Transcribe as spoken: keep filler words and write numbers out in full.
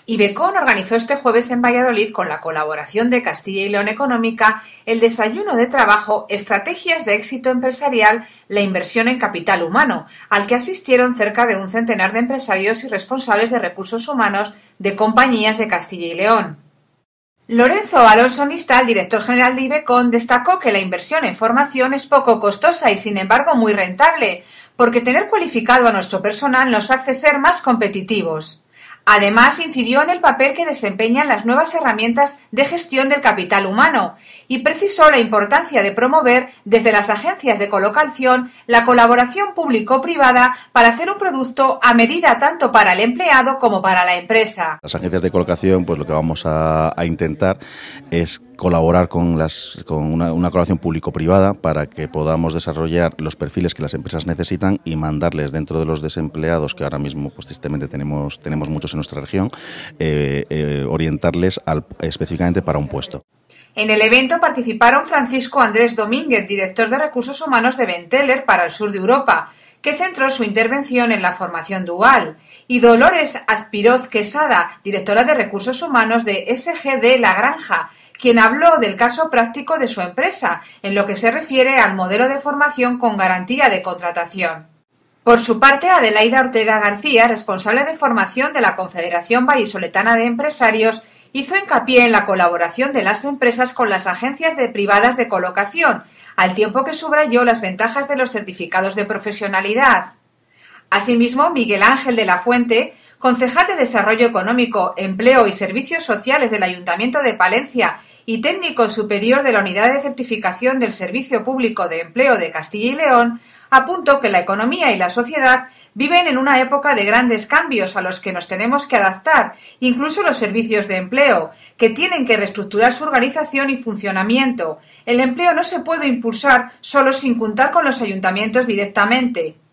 Ibecoon organizó este jueves en Valladolid, con la colaboración de Castilla y León Económica, el desayuno de trabajo Estrategias de éxito empresarial, la inversión en capital humano, al que asistieron cerca de un centenar de empresarios y responsables de recursos humanos de compañías de Castilla y León. Lorenzo Alonso Nistal, director general de Ibecoon, destacó que la inversión en formación es poco costosa y, sin embargo, muy rentable, porque tener cualificado a nuestro personal nos hace ser más competitivos. Además, incidió en el papel que desempeñan las nuevas herramientas de gestión del capital humano y precisó la importancia de promover desde las agencias de colocación la colaboración público-privada para hacer un producto a medida tanto para el empleado como para la empresa. Las agencias de colocación, pues lo que vamos a, a intentar es colaborar con, las, con una, una colaboración público-privada para que podamos desarrollar los perfiles que las empresas necesitan y mandarles dentro de los desempleados, que ahora mismo pues tristemente tenemos, tenemos muchos en nuestra región, eh, eh, orientarles al, específicamente para un puesto. En el evento participaron Francisco Andrés Domínguez, director de Recursos Humanos de Benteler para el sur de Europa, que centró su intervención en la formación dual, y Dolores Azpiroz Quesada, directora de Recursos Humanos de S G D La Granja, quien habló del caso práctico de su empresa, en lo que se refiere al modelo de formación con garantía de contratación. Por su parte, Adelaida Ortega García, responsable de formación de la Confederación Vallisoletana de Empresarios, hizo hincapié en la colaboración de las empresas con las agencias de privadas de colocación, al tiempo que subrayó las ventajas de los certificados de profesionalidad. Asimismo, Miguel Ángel de la Fuente, concejal de Desarrollo Económico, Empleo y Servicios Sociales del Ayuntamiento de Palencia y técnico superior de la Unidad de Certificación del Servicio Público de Empleo de Castilla y León, apuntó que la economía y la sociedad viven en una época de grandes cambios a los que nos tenemos que adaptar, incluso los servicios de empleo, que tienen que reestructurar su organización y funcionamiento. El empleo no se puede impulsar solo sin contar con los ayuntamientos directamente.